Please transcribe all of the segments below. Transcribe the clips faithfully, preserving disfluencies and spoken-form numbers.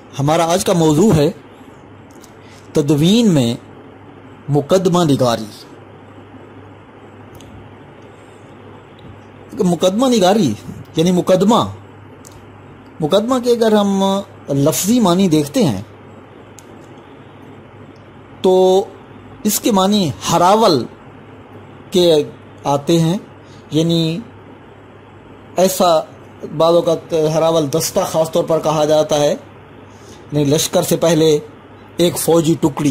ہمارا آج کا موضوع ہے تدوین میں مقدمہ نگاری۔ مقدمہ نگاری یعنی مقدمہ مقدمہ کے اگر ہم لفظی معنی دیکھتے ہیں تو اس کے معنی ہراول کے آتے ہیں، یعنی ایسا بعض اوقات ہراول دستہ خاص طور پر کہا جاتا ہے، یعنی لشکر سے پہلے ایک فوجی ٹکڑی،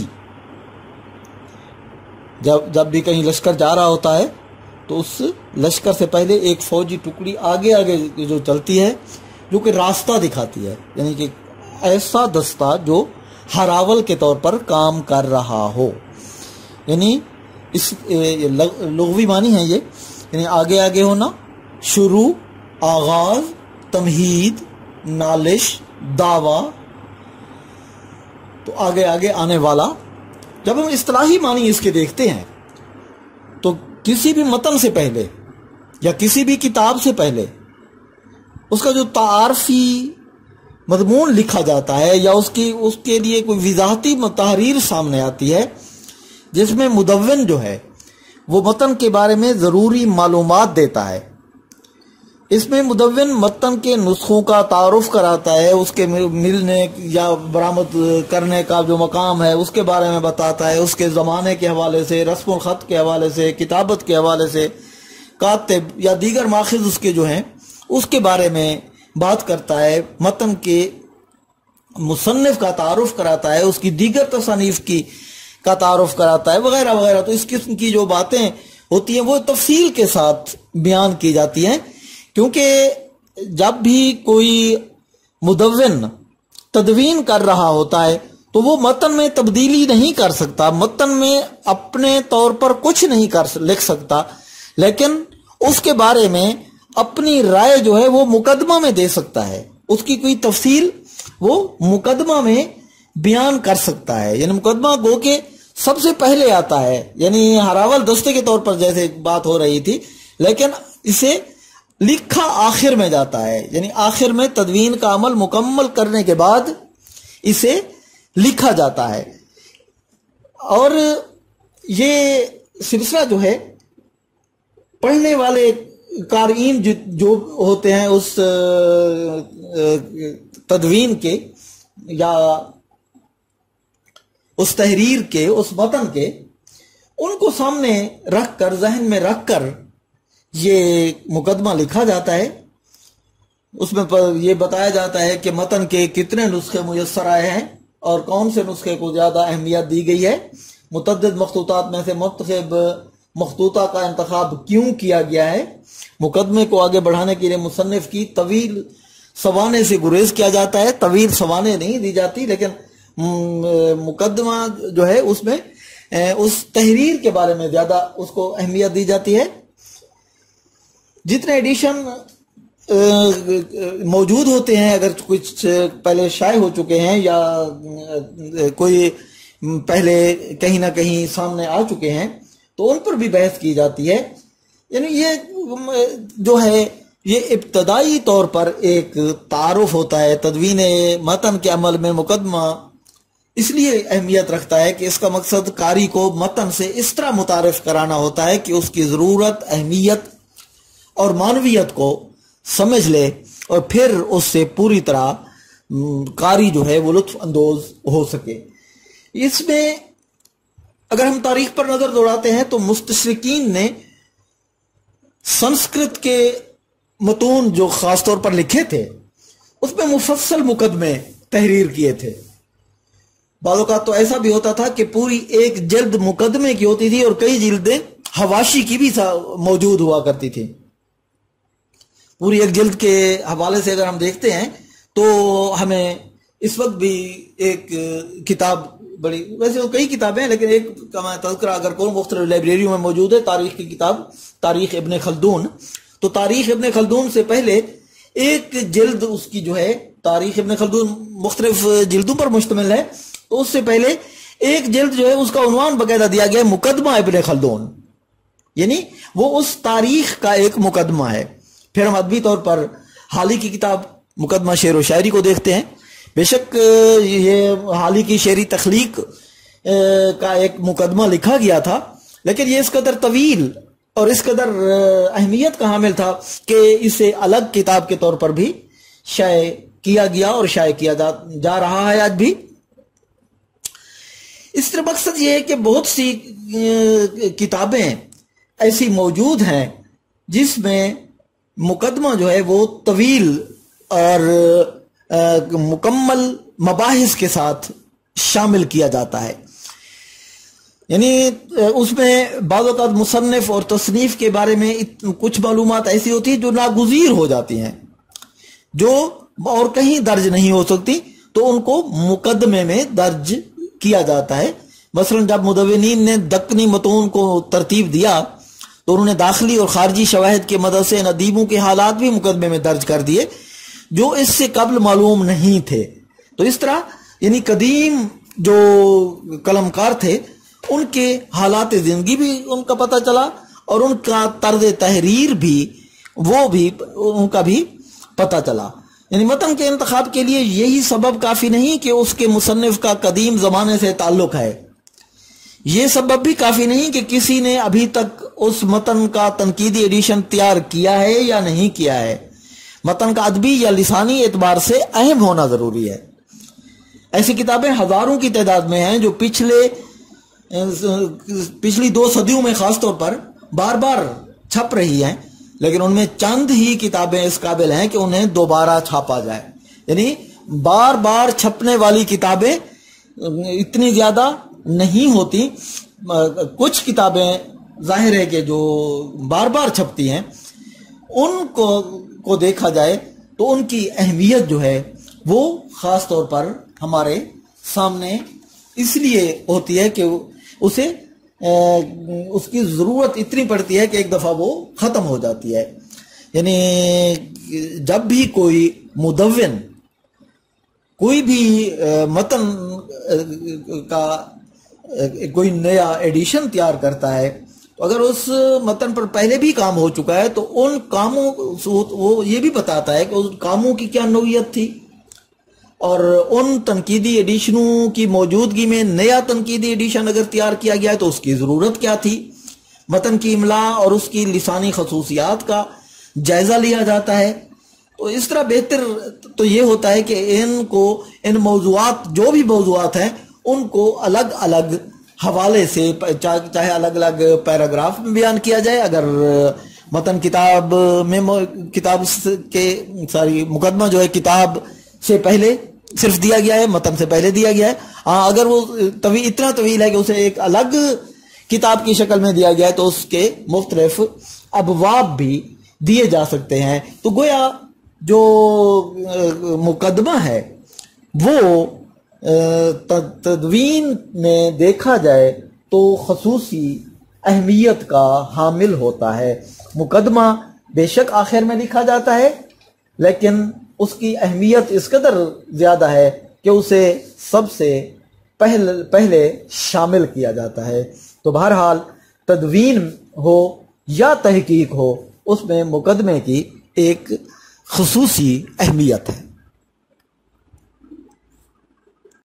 جب جب بھی کہیں لشکر جا رہا ہوتا ہے تو اس لشکر سے پہلے ایک فوجی ٹکڑی آگے آگے جو چلتی ہے جو کہ راستہ دکھاتی ہے، یعنی کہ ایسا دستہ جو ہراول کے طور پر کام کر رہا ہو، یعنی اس لغوی معنی ہے یہ، یعنی آگے آگے ہونا، شروع، آغاز، تمہید، نالش، دعویٰ، تو آگے آگے آنے والا۔ جب ہم اصطلاحی معنی اس کے دیکھتے ہیں تو کسی بھی متن سے پہلے یا کسی بھی کتاب سے پہلے اس کا جو تعارفی مضمون لکھا جاتا ہے یا اس کی اس کے لیے کوئی وضاحتی تحریر سامنے آتی ہے جس میں مدون جو ہے وہ متن کے بارے میں ضروری معلومات دیتا ہے، اس میں مدون متن کے نسخوں کا تعارف کراتا ہے، اس کے ملنے یا برآمد کرنے کا جو مقام ہے اس کے بارے میں بتاتا ہے، اس کے زمانے کے حوالے سے، رسم الخط کے حوالے سے، کتابت کے حوالے سے، کاتب یا دیگر ماخذ اس کے جو ہیں اس کے بارے میں بات کرتا ہے، متن کے مصنف کا تعارف کراتا ہے، اس کی دیگر تصانیف کی کا تعارف کراتا ہے، وغیرہ وغیرہ۔ تو اس قسم کی جو باتیں ہوتی ہیں وہ تفصیل کے ساتھ بیان کی جاتی ہیں، کیونکہ جب بھی کوئی مدون تدوین کر رہا ہوتا ہے تو وہ متن میں تبدیلی نہیں کر سکتا، متن میں اپنے طور پر کچھ نہیں کر لکھ سکتا، لیکن اس کے بارے میں اپنی رائے جو ہے وہ مقدمہ میں دے سکتا ہے، اس کی کوئی تفصیل وہ مقدمہ میں بیان کر سکتا ہے، یعنی مقدمہ گو کہ سب سے پہلے آتا ہے، یعنی ہراول دستے کے طور پر جیسے بات ہو رہی تھی، لیکن اسے لکھا آخر میں جاتا ہے، یعنی آخر میں تدوین کا عمل مکمل کرنے کے بعد اسے لکھا جاتا ہے۔ اور یہ سلسلہ جو ہے پڑھنے والے قارئین جو ہوتے ہیں اس تدوین کے یا اس تحریر کے، اس متن کے، ان کو سامنے رکھ کر، ذہن میں رکھ کر یہ مقدمہ لکھا جاتا ہے۔ اس میں یہ بتایا جاتا ہے کہ متن کے کتنے نسخے میسر آئے ہیں اور کون سے نسخے کو زیادہ اہمیت دی گئی ہے، متعدد مخطوطات میں سے منتخب مخطوطہ کا انتخاب کیوں کیا گیا ہے، مقدمے کو آگے بڑھانے کے لیے مصنف کی طویل سوانے سے گریز کیا جاتا ہے، طویل سوانے نہیں دی جاتی، لیکن مقدمہ جو ہے اس میں اس تحریر کے بارے میں زیادہ اس کو اہمیت دی جاتی ہے۔ جتنے ایڈیشن موجود ہوتے ہیں، اگر کچھ پہلے شائع ہو چکے ہیں یا کوئی پہلے کہیں نہ کہیں سامنے آ چکے ہیں تو ان پر بھی بحث کی جاتی ہے، یعنی یہ جو ہے یہ ابتدائی طور پر ایک تعارف ہوتا ہے۔ تدوین متن کے عمل میں مقدمہ اس لیے اہمیت رکھتا ہے کہ اس کا مقصد قاری کو متن سے اس طرح متعارف کرانا ہوتا ہے کہ اس کی ضرورت، اہمیت اور معنویت کو سمجھ لے اور پھر اس سے پوری طرح قاری جو ہے وہ لطف اندوز ہو سکے۔ اس میں اگر ہم تاریخ پر نظر دوڑاتے ہیں تو مستشرقین نے سنسکرت کے متون جو خاص طور پر لکھے تھے اس میں مفصل مقدمے تحریر کیے تھے۔ بعض اوقات تو ایسا بھی ہوتا تھا کہ پوری ایک جلد مقدمے کی ہوتی تھی اور کئی جلدیں حواشی کی بھی موجود ہوا کرتی تھی۔ پوری ایک جلد کے حوالے سے اگر ہم دیکھتے ہیں تو ہمیں اس وقت بھی ایک کتاب بڑی، ویسے وہ کئی کتابیں ہیں لیکن ایک کا میں تذکرہ اگر کروں مختلف لائبریریوں میں موجود ہے، تاریخ کی کتاب تاریخ ابن خلدون۔ تو تاریخ ابن خلدون سے پہلے ایک جلد اس کی جو ہے، تاریخ ابن خلدون مختلف جلدوں پر مشتمل ہے، تو اس سے پہلے ایک جلد جو ہے اس کا عنوان باقاعدہ دیا گیا ہے مقدمہ ابن خلدون، یعنی وہ اس تاریخ کا ایک مقدمہ ہے۔ پھر ہم ادبی طور پر حالی کی کتاب مقدمہ شعر و شاعری کو دیکھتے ہیں، بے شک یہ حال ہی کی شعری تخلیق کا ایک مقدمہ لکھا گیا تھا، لیکن یہ اس قدر طویل اور اس قدر اہمیت کا حامل تھا کہ اسے الگ کتاب کے طور پر بھی شائع کیا گیا اور شائع کیا جا, جا رہا ہے آج بھی۔ اس طرح مقصد یہ ہے کہ بہت سی کتابیں ایسی موجود ہیں جس میں مقدمہ جو ہے وہ طویل اور مکمل مباحث کے ساتھ شامل کیا جاتا ہے، یعنی اس میں بعض اوقات مصنف اور تصنیف کے بارے میں کچھ معلومات ایسی ہوتی ہیں جو ناگزیر ہو جاتی ہیں، جو اور کہیں درج نہیں ہو سکتی، تو ان کو مقدمے میں درج کیا جاتا ہے۔ مثلا جب مدونین نے دکنی متون کو ترتیب دیا تو انہوں نے داخلی اور خارجی شواہد کے مدد سے ندیموں کے حالات بھی مقدمے میں درج کر دیے جو اس سے قبل معلوم نہیں تھے۔ تو اس طرح یعنی قدیم جو قلمکار تھے ان کے حالات زندگی بھی ان کا پتہ چلا، اور ان کا طرز تحریر بھی وہ بھی ان کا بھی پتہ چلا۔ یعنی متن کے انتخاب کے لیے یہی سبب کافی نہیں کہ اس کے مصنف کا قدیم زمانے سے تعلق ہے، یہ سبب بھی کافی نہیں کہ کسی نے ابھی تک اس متن کا تنقیدی ایڈیشن تیار کیا ہے یا نہیں کیا ہے۔ متن کا ادبی یا لسانی اعتبار سے اہم ہونا ضروری ہے۔ ایسی کتابیں ہزاروں کی تعداد میں ہیں جو پچھلے پچھلی دو صدیوں میں خاص طور پر بار بار چھپ رہی ہیں، لیکن ان میں چند ہی کتابیں اس قابل ہیں کہ انہیں دوبارہ چھاپا جائے۔ یعنی بار بار چھپنے والی کتابیں اتنی زیادہ نہیں ہوتی، کچھ کتابیں ظاہر ہے کہ جو بار بار چھپتی ہیں ان کو کو دیکھا جائے تو ان کی اہمیت جو ہے وہ خاص طور پر ہمارے سامنے اس لیے ہوتی ہے کہ اسے اس کی ضرورت اتنی پڑتی ہے کہ ایک دفعہ وہ ختم ہو جاتی ہے۔ یعنی جب بھی کوئی مدون کوئی بھی متن کا کوئی نیا ایڈیشن تیار کرتا ہے تو اگر اس متن پر پہلے بھی کام ہو چکا ہے تو ان کاموں وہ یہ بھی بتاتا ہے کہ اس کاموں کی کیا نوعیت تھی، اور ان تنقیدی ایڈیشنوں کی موجودگی میں نیا تنقیدی ایڈیشن اگر تیار کیا گیا ہے تو اس کی ضرورت کیا تھی۔ متن کی املا اور اس کی لسانی خصوصیات کا جائزہ لیا جاتا ہے۔ تو اس طرح بہتر تو یہ ہوتا ہے کہ ان کو ان موضوعات جو بھی موضوعات ہیں ان کو الگ الگ حوالے سے چاہے الگ الگ پیراگراف میں بیان کیا جائے، اگر متن کتاب میں کتاب کے ساری مقدمہ جو ہے کتاب سے پہلے صرف دیا گیا ہے، متن سے پہلے دیا گیا ہے، ہاں اگر وہ طویل اتنا طویل ہے کہ اسے ایک الگ کتاب کی شکل میں دیا گیا ہے تو اس کے مختلف ابواب بھی دیے جا سکتے ہیں۔ تو گویا جو مقدمہ ہے وہ تدوین میں دیکھا جائے تو خصوصی اہمیت کا حامل ہوتا ہے۔ مقدمہ بے شک آخر میں لکھا جاتا ہے، لیکن اس کی اہمیت اس قدر زیادہ ہے کہ اسے سب سے پہلے پہلے شامل کیا جاتا ہے۔ تو بہرحال تدوین ہو یا تحقیق ہو اس میں مقدمے کی ایک خصوصی اہمیت ہے۔